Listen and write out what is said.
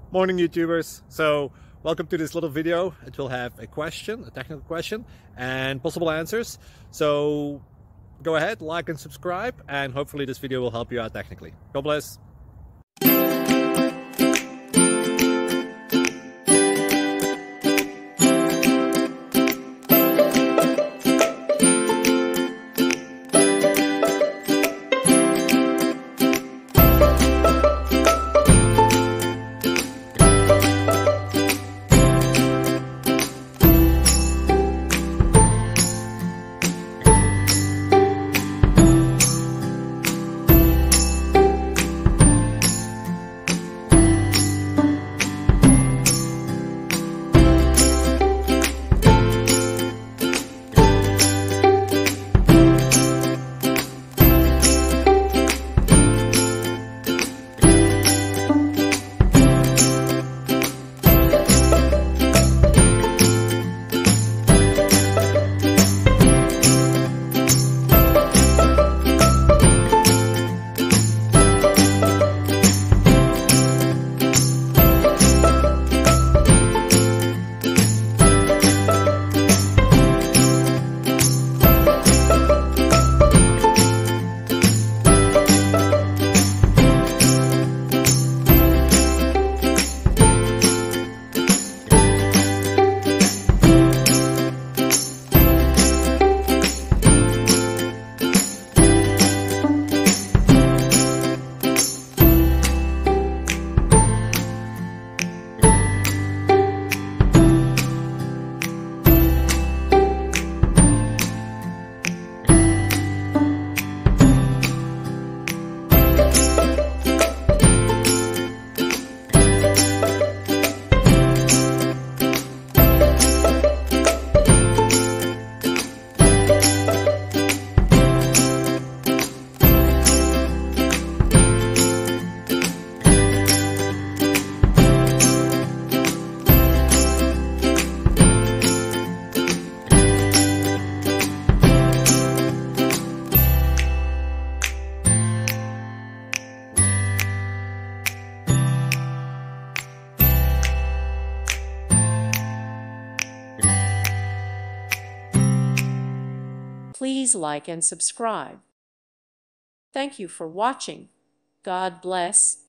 Morning YouTubers. So welcome to this little video. It will have a question, a technical question, and possible answers. So go ahead, like and subscribe, and hopefully this video will help you out technically. God bless. Please like and subscribe. Thank you for watching. God bless.